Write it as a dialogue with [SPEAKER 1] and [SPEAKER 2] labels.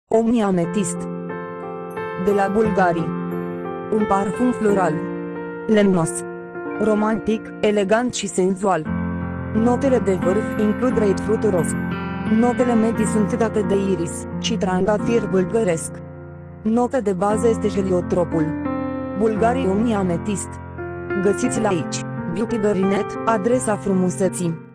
[SPEAKER 1] Omnia Ametist. De la Bulgari. Un parfum floral. Lemnos. Romantic, elegant și senzual. Notele de vârf includ grapefruit roz. Notele medii sunt date de iris și trandafir bulgăresc. Nota de bază este heliotropul. Bulgari Omnia Ametist. Găsiți-l aici. Beauty Dorinet, adresa frumuseții.